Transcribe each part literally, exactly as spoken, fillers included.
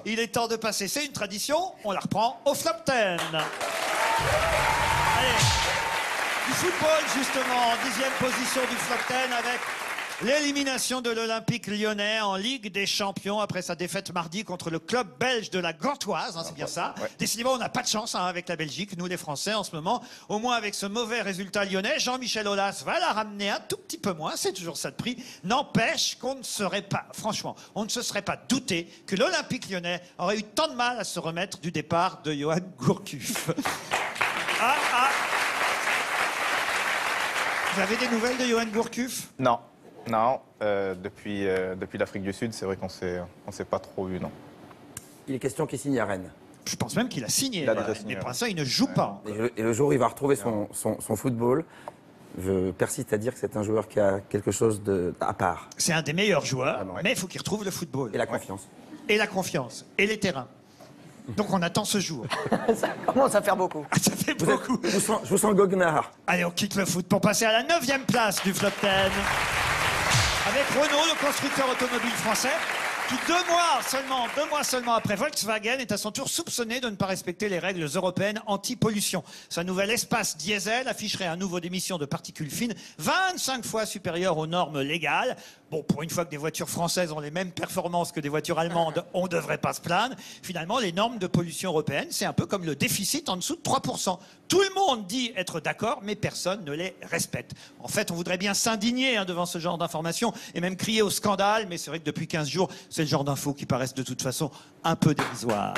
Il est temps de passer, c'est une tradition, on la reprend au flop dix. Allez, du football justement, en dixième position du flop dix avec l'élimination de l'Olympique lyonnais en Ligue des Champions après sa défaite mardi contre le club belge de la Gantoise, hein, c'est bien ça. Ouais. Décidément, on n'a pas de chance hein, avec la Belgique, nous les Français en ce moment. Au moins avec ce mauvais résultat lyonnais, Jean-Michel Aulas va la ramener un tout petit peu moins, c'est toujours ça de prix. N'empêche qu'on ne serait pas, franchement, on ne se serait pas douté que l'Olympique lyonnais aurait eu tant de mal à se remettre du départ de Johan Gourcuff. ah, ah. Vous avez des nouvelles de Johan Gourcuff? Non. Non, euh, depuis, euh, depuis l'Afrique du Sud, c'est vrai qu'on ne s'est pas trop vu, non. Il est question qu'il signe à Rennes. Je pense même qu'il a signé, il a déjà signé, mais pour l'instant, il ne joue ouais. pas. Et le, et le jour où il va retrouver son, son, son football, je persiste à dire que c'est un joueur qui a quelque chose de, à part. C'est un des meilleurs joueurs, ah, ouais. mais il faut qu'il retrouve le football. Et la confiance. Et la confiance. Et les terrains. Donc on attend ce jour. Ça commence à faire beaucoup. Ah, ça fait vous beaucoup. Êtes, je, vous sens, je vous sens goguenard. Allez, on quitte le foot pour passer à la neuvième place du flop dix. Avec Renault, le constructeur automobile français, qui deux mois seulement, deux mois seulement après Volkswagen est à son tour soupçonné de ne pas respecter les règles européennes anti-pollution. Sa nouvelle espace diesel afficherait un niveau d'émission de particules fines vingt-cinq fois supérieur aux normes légales. Bon, pour une fois que des voitures françaises ont les mêmes performances que des voitures allemandes, on ne devrait pas se plaindre. Finalement, les normes de pollution européennes, c'est un peu comme le déficit en dessous de trois pour cent. Tout le monde dit être d'accord, mais personne ne les respecte. En fait, on voudrait bien s'indigner hein, devant ce genre d'informations et même crier au scandale, mais c'est vrai que depuis quinze jours, c'est le genre d'infos qui paraissent de toute façon un peu dérisoires.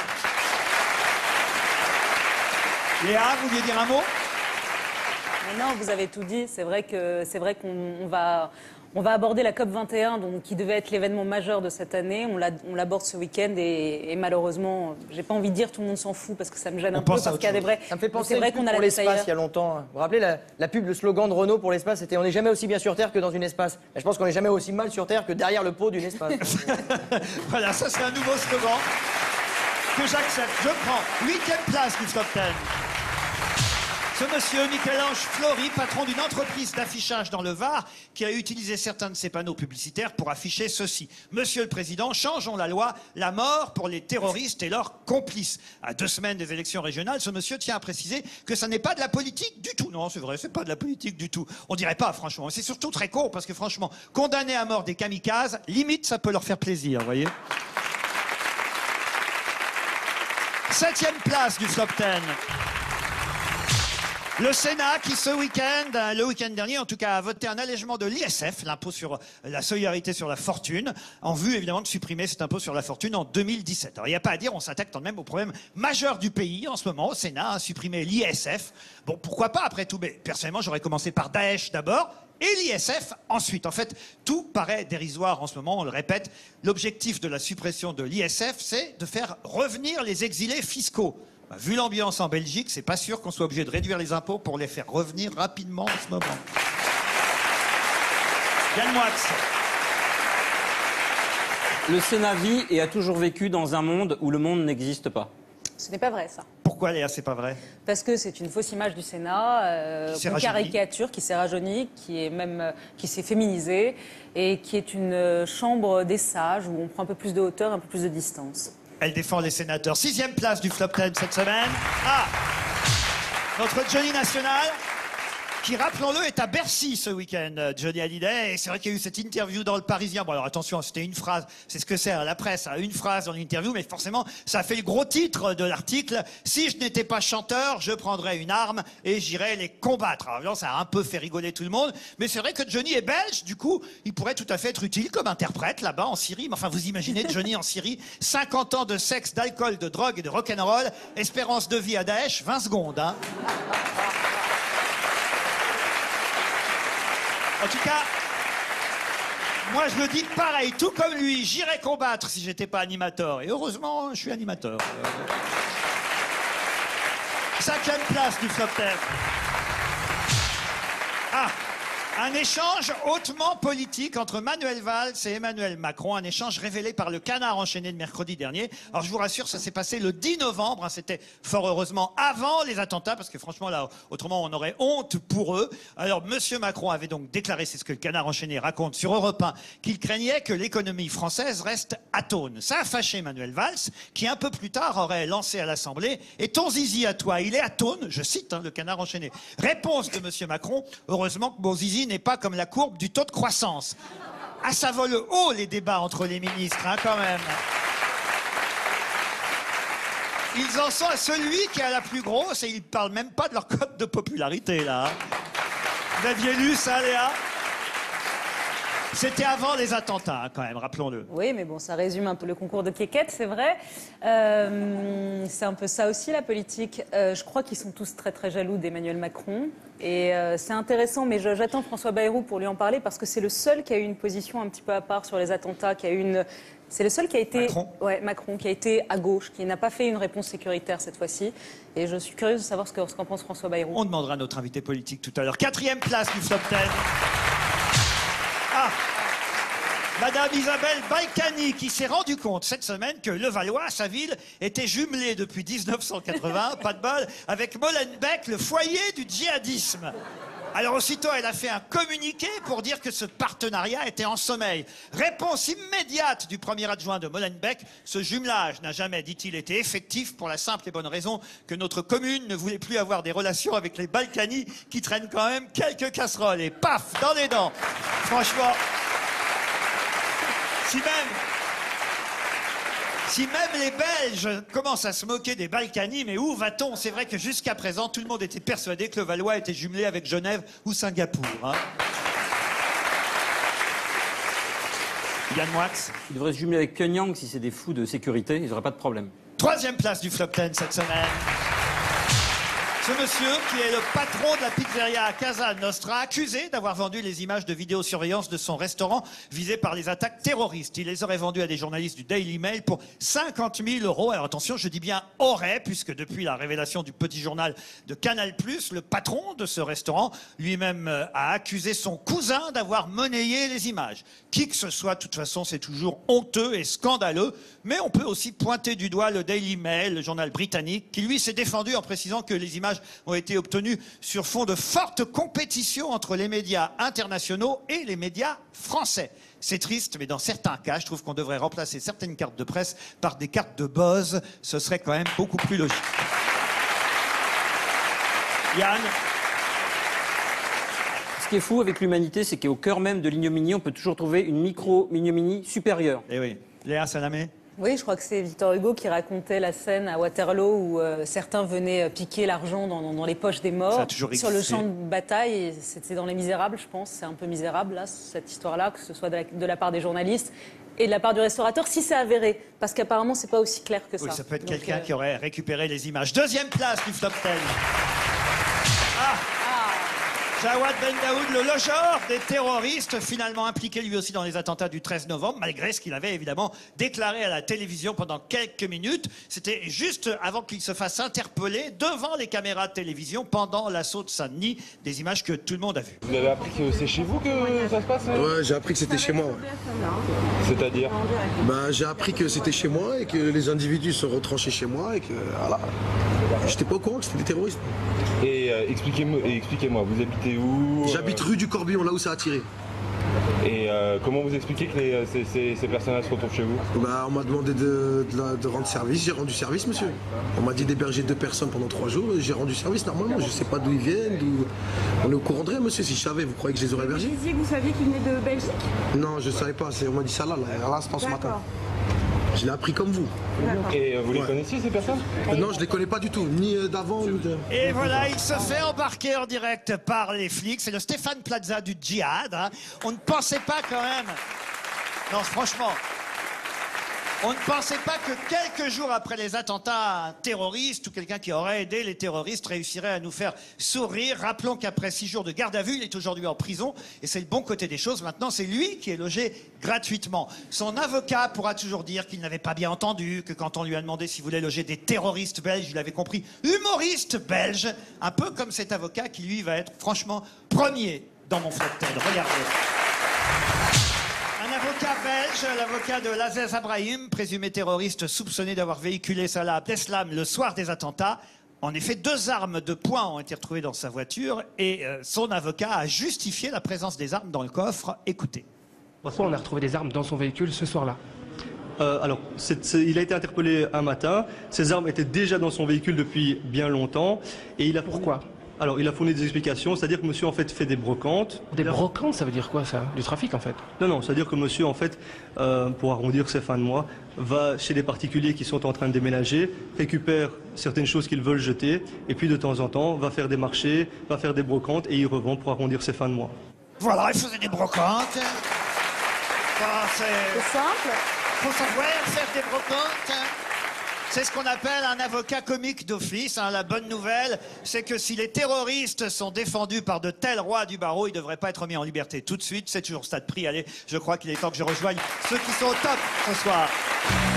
Léa, vous vouliez dire un mot? Mais non, vous avez tout dit. C'est vrai que c'est vrai qu'on va... On va aborder la COP vingt et un, donc, qui devait être l'événement majeur de cette année. On l'aborde ce week-end et, et malheureusement, j'ai pas envie de dire tout le monde s'en fout parce que ça me gêne on un peu parce qu'il y a des vrais. Ça me fait penser vrai qu'on a pour l'espace il y a longtemps. Vous vous rappelez la, la pub, le slogan de Renault pour l'espace, c'était on n'est jamais aussi bien sur Terre que dans une espace. Et je pense qu'on n'est jamais aussi mal sur Terre que derrière le pot d'une espace. Voilà, ça c'est un nouveau slogan que j'accepte. Je prends huitième place du top dix. Ce monsieur, Michel-Ange Flory, patron d'une entreprise d'affichage dans le Var, qui a utilisé certains de ses panneaux publicitaires pour afficher ceci. Monsieur le Président, changeons la loi, la mort pour les terroristes et leurs complices. À deux semaines des élections régionales, ce monsieur tient à préciser que ça n'est pas de la politique du tout. Non, c'est vrai, c'est pas de la politique du tout. On dirait pas, franchement. C'est surtout très con, parce que franchement, condamner à mort des kamikazes, limite, ça peut leur faire plaisir, vous voyez. Septième place du flop dix. Le Sénat qui, ce week-end, le week-end dernier en tout cas, a voté un allègement de l'I S F, l'impôt sur la solidarité sur la fortune, en vue évidemment de supprimer cet impôt sur la fortune en deux mille dix-sept. Alors il n'y a pas à dire, on s'attaque tout de même au problème majeur du pays en ce moment, au Sénat, à supprimer l'I S F. Bon, pourquoi pas après tout, mais personnellement j'aurais commencé par Daesh d'abord, et l'I S F ensuite. En fait, tout paraît dérisoire en ce moment, on le répète. L'objectif de la suppression de l'I S F, c'est de faire revenir les exilés fiscaux. Bah, vu l'ambiance en Belgique, c'est pas sûr qu'on soit obligé de réduire les impôts pour les faire revenir rapidement en ce moment. Yann Moix. Le Sénat vit et a toujours vécu dans un monde où le monde n'existe pas. Ce n'est pas vrai, ça. Pourquoi, Léa, c'est pas vrai? Parce que c'est une fausse image du Sénat, euh, une caricature qui s'est rajeunie, qui est même euh, qui s'est féminisée et qui est une euh, chambre des sages où on prend un peu plus de hauteur, un peu plus de distance. Elle défend les sénateurs. Sixième place du flop dix cette semaine. Ah, notre Johnny National, qui, rappelons-le, est à Bercy ce week-end, Johnny Hallyday. Et c'est vrai qu'il y a eu cette interview dans Le Parisien. Bon, alors attention, c'était une phrase. C'est ce que c'est, hein, la presse, hein, une phrase dans l'interview. Mais forcément, ça a fait le gros titre de l'article. Si je n'étais pas chanteur, je prendrais une arme et j'irais les combattre. Alors, évidemment, ça a un peu fait rigoler tout le monde. Mais c'est vrai que Johnny est belge. Du coup, il pourrait tout à fait être utile comme interprète là-bas en Syrie. Mais enfin, vous imaginez Johnny en Syrie. cinquante ans de sexe, d'alcool, de drogue et de rock'n'roll. Espérance de vie à Daesh, vingt secondes, hein. En tout cas, moi je le dis pareil, tout comme lui, j'irais combattre si j'étais pas animateur. Et heureusement, je suis animateur. Euh... Cinquième place du flop dix. Ah, Un échange hautement politique entre Manuel Valls et Emmanuel Macron, un échange révélé par le Canard enchaîné de mercredi dernier. Alors je vous rassure, ça s'est passé le dix novembre, hein, c'était fort heureusement avant les attentats, parce que franchement là, autrement on aurait honte pour eux. Alors Monsieur Macron avait donc déclaré, c'est ce que le Canard enchaîné raconte sur Europe un, qu'il craignait que l'économie française reste atone. Ça a fâché Manuel Valls, qui un peu plus tard aurait lancé à l'Assemblée « Et ton zizi à toi, il est atone ?» Je cite hein, le Canard enchaîné. Réponse de Monsieur Macron, heureusement que mon zizi n'est pas comme la courbe du taux de croissance. Ah, ça vole haut les débats entre les ministres, hein, quand même. Ils en sont à celui qui a la plus grosse et ils ne parlent même pas de leur cote de popularité, là. Vous aviez lu ça, Léa? C'était avant les attentats, hein, quand même, rappelons-le. Oui, mais bon, ça résume un peu le concours de quéquette, c'est vrai. Euh, c'est un peu ça aussi, la politique. Euh, je crois qu'ils sont tous très, très jaloux d'Emmanuel Macron. Et euh, c'est intéressant, mais je, j'attends François Bayrou pour lui en parler, parce que c'est le seul qui a eu une position un petit peu à part sur les attentats, qui a eu une... C'est le seul qui a été... Macron. Ouais, Macron, qui a été à gauche, qui n'a pas fait une réponse sécuritaire cette fois-ci. Et je suis curieuse de savoir ce qu'en ce qu'en pense François Bayrou. On demandera à notre invité politique tout à l'heure. Quatrième place du Flop dix. Ah, Madame Isabelle Balkany, qui s'est rendu compte cette semaine que Levallois, sa ville, était jumelé depuis dix-neuf cent quatre-vingts, pas de bol, avec Molenbeek, le foyer du djihadisme. Alors aussitôt, elle a fait un communiqué pour dire que ce partenariat était en sommeil. Réponse immédiate du premier adjoint de Molenbeek, ce jumelage n'a jamais, dit-il, été effectif pour la simple et bonne raison que notre commune ne voulait plus avoir des relations avec les Balkany qui traînent quand même quelques casseroles. Et paf, dans les dents. Franchement, si même... Si même les Belges commencent à se moquer des Balkany, mais où va-t-on? C'est vrai que jusqu'à présent, tout le monde était persuadé que le Valois était jumelé avec Genève ou Singapour. Hein. Yann Moix. Il devrait se jumeler avec Pyongyang si c'est des fous de sécurité, ils n'auraient pas de problème. Troisième place du Flop dix cette semaine. Ce monsieur, qui est le patron de la pizzeria Casa Nostra, accusé d'avoir vendu les images de vidéosurveillance de son restaurant visé par les attaques terroristes. Il les aurait vendues à des journalistes du Daily Mail pour cinquante mille euros. Alors attention, je dis bien aurait, puisque depuis la révélation du petit journal de Canal plus, le patron de ce restaurant lui-même a accusé son cousin d'avoir monnayé les images. Qui que ce soit, de toute façon, c'est toujours honteux et scandaleux. Mais on peut aussi pointer du doigt le Daily Mail, le journal britannique, qui lui s'est défendu en précisant que les images ont été obtenues sur fond de forte compétition entre les médias internationaux et les médias français. C'est triste, mais dans certains cas, je trouve qu'on devrait remplacer certaines cartes de presse par des cartes de buzz. Ce serait quand même beaucoup plus logique. Yann? Ce qui est fou avec l'humanité, c'est qu'au cœur même de l'ignominie, on peut toujours trouver une micro-ignominie supérieure. Eh oui. Léa Salamé? Oui, je crois que c'est Victor Hugo qui racontait la scène à Waterloo où euh, certains venaient piquer l'argent dans, dans, dans les poches des morts. Ça a toujours sur le existé. champ de bataille. C'était dans Les Misérables, je pense. C'est un peu misérable, là, cette histoire-là, que ce soit de la, de la part des journalistes et de la part du restaurateur, si c'est avéré. Parce qu'apparemment, c'est pas aussi clair que ça. Oui, ça peut être Donc, quelqu'un euh... qui aurait récupéré les images. Deuxième place du Flop dix. Ah, Jawad Ben Daoud, le logeur des terroristes, finalement impliqué lui aussi dans les attentats du treize novembre, malgré ce qu'il avait évidemment déclaré à la télévision pendant quelques minutes. C'était juste avant qu'il se fasse interpeller devant les caméras de télévision pendant l'assaut de Saint-Denis, des images que tout le monde a vues. Vous avez appris que c'est chez vous que ça se passe? Ouais, j'ai appris que c'était chez moi. Ouais. C'est-à-dire? Bah, j'ai appris que c'était chez moi et que les individus sont retranchés chez moi et que voilà. J'étais pas au courant que c'était des terroristes. Et euh, expliquez-moi, expliquez-moi, vous habitez où? J'habite rue du Corbillon, là où ça a tiré. Et euh, comment vous expliquez que les, ces, ces, ces personnes se retrouvent chez vous? Bah, on m'a demandé de, de, de rendre service, j'ai rendu service, monsieur. On m'a dit d'héberger deux personnes pendant trois jours et j'ai rendu service normalement. Je sais pas d'où ils viennent, d'où... On est au courant de rien, monsieur. Si je savais, vous croyez que je les aurais hébergés? Vous disiez que vous saviez qu'ils venaient de Belgique? Non, je savais pas. On m'a dit ça là, là, à l'instant ce matin. Je l'ai appris comme vous. Et euh, vous les Ouais. connaissiez, ces personnes? Euh, Non, je les connais pas du tout, ni euh, d'avant, ni de... Et voilà, il se fait embarquer en direct par les flics. C'est le Stéphane Plaza du djihad. Hein. On ne pensait pas quand même... Non, franchement... On ne pensait pas que quelques jours après les attentats, un terroriste ou quelqu'un qui aurait aidé les terroristes réussirait à nous faire sourire. Rappelons qu'après six jours de garde à vue, il est aujourd'hui en prison. Et c'est le bon côté des choses. Maintenant, c'est lui qui est logé gratuitement. Son avocat pourra toujours dire qu'il n'avait pas bien entendu, que quand on lui a demandé s'il voulait loger des terroristes belges, il avait compris humoristes belges. Un peu comme cet avocat qui, lui, va être franchement premier dans mon Flotte Ten. Regardez. Un avocat belge, l'avocat de Lazez Abrahim, présumé terroriste soupçonné d'avoir véhiculé Salah Abdeslam le soir des attentats. En effet, deux armes de poing ont été retrouvées dans sa voiture et euh, son avocat a justifié la présence des armes dans le coffre. Écoutez. Pourquoi on a retrouvé des armes dans son véhicule ce soir-là? Euh, alors, c'est, c'est, il a été interpellé un matin. Ces armes étaient déjà dans son véhicule depuis bien longtemps. Et il a Pourquoi? Alors, il a fourni des explications, c'est-à-dire que monsieur, en fait, fait des brocantes. Des brocantes, ça veut dire quoi, ça? Du trafic, en fait? Non, non, c'est-à-dire que monsieur, en fait, euh, pour arrondir ses fins de mois, va chez des particuliers qui sont en train de déménager, récupère certaines choses qu'ils veulent jeter, et puis de temps en temps, va faire des marchés, va faire des brocantes, et il revend pour arrondir ses fins de mois. Voilà, il faisait des brocantes. Voilà, c'est... C'est simple. Faut savoir faire des brocantes. C'est ce qu'on appelle un avocat comique d'office. Hein. La bonne nouvelle, c'est que si les terroristes sont défendus par de tels rois du barreau, ils ne devraient pas être mis en liberté tout de suite. C'est toujours stade pris. Allez, je crois qu'il est temps que je rejoigne ceux qui sont au top ce soir.